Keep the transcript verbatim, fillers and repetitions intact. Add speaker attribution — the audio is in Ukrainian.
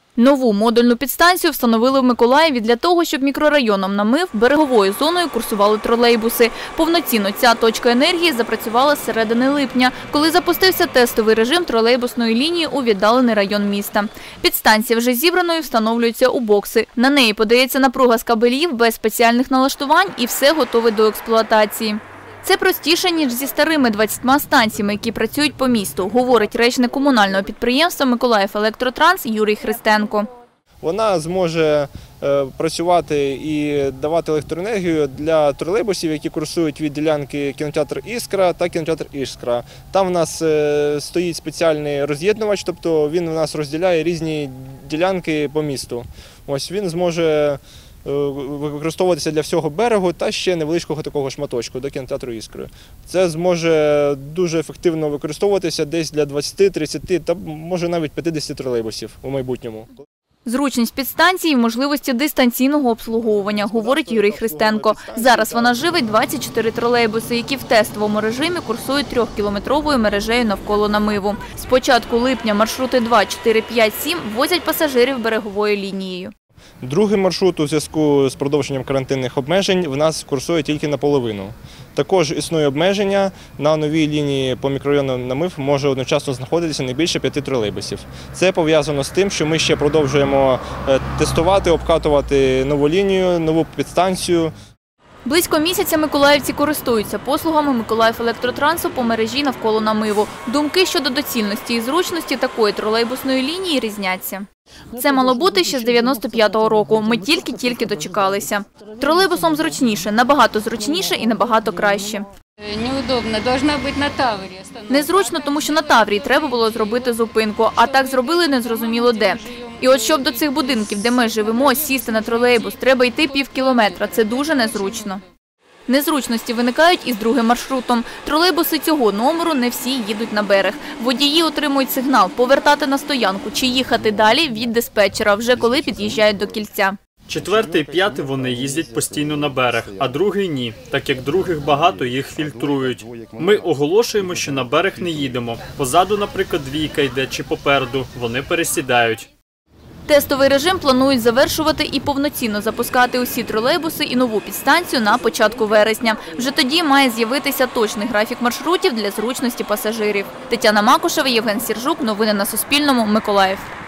Speaker 1: Нову модульну підстанцію встановили в Миколаєві для того, щоб мікрорайоном Намив береговою зоною курсували тролейбуси. Повноцінно ця точка енергії запрацювала з середини липня, коли запустився тестовий режим тролейбусної лінії у віддалений район міста. Підстанція вже зібраною встановлюється у бокси. На неї подається напруга з кабелів без спеціальних налаштувань і все готове до експлуатації. Це простіше, ніж зі старими двадцятьма станціями, які працюють по місту, говорить речник комунального підприємства «Миколаївелектротранс» Юрій Христенко.
Speaker 2: Вона зможе працювати і давати електроенергію для тролейбусів, які курсують від ділянки кінотеатр «Іскра» та кінотеатр «Іскра». Там в нас стоїть спеціальний роз'єднувач, тобто він у нас розділяє різні ділянки по місту. Ось він зможе використовуватися для всього берегу та ще невеличкого такого шматочку до кінотеатру «Іскри». Це зможе дуже ефективно використовуватися десь для двадцяти, тридцяти та може навіть п'ятдесяти тролейбусів у майбутньому.
Speaker 1: Зручність підстанції – можливості дистанційного обслуговування, говорить Юрій Христенко. Зараз вона живить двадцять чотири тролейбуси, які в тестовому режимі курсують трьохкілометровою мережею навколо Намиву. З початку липня маршрути два, чотири, п'ять, сім возять пасажирів береговою лінією.
Speaker 2: Другий маршрут у зв'язку з продовженням карантинних обмежень в нас курсує тільки наполовину. Також існує обмеження, на новій лінії по мікрорайону Намив може одночасно знаходитися не більше п'яти тролейбусів. Це пов'язано з тим, що ми ще продовжуємо тестувати, обкатувати нову лінію, нову підстанцію.
Speaker 1: Близько місяця миколаївці користуються послугами Миколаївелектротрансу по мережі навколо Намиву. Думки щодо доцільності і зручності такої тролейбусної лінії різняться. Це мало бути ще з дев'яносто п'ятого року. Ми тільки-тільки дочекалися. Тролейбусом зручніше, набагато зручніше і набагато краще.
Speaker 3: Неудобно, должна бути на Таврії.
Speaker 1: Незручно, тому що на Таврії треба було зробити зупинку, а так зробили незрозуміло де. І от щоб до цих будинків, де ми живемо, сісти на тролейбус, треба йти пів кілометра. Це дуже незручно. Незручності виникають і з другим маршрутом. Тролейбуси цього номеру не всі їдуть на берег. Водії отримують сигнал повертати на стоянку чи їхати далі від диспетчера, вже коли під'їжджають до кільця.
Speaker 4: Четвертий і п'ятий вони їздять постійно на берег, а другий – ні. Так як других багато, їх фільтрують. Ми оголошуємо, що на берег не їдемо. Позаду, наприклад, двійка йде чи попереду, вони пересідають.
Speaker 1: Тестовий режим планують завершувати і повноцінно запускати усі тролейбуси і нову підстанцію на початку вересня. Вже тоді має з'явитися точний графік маршрутів для зручності пасажирів. Тетяна Макушева, Євген Сіржук. Новини на Суспільному. Миколаїв.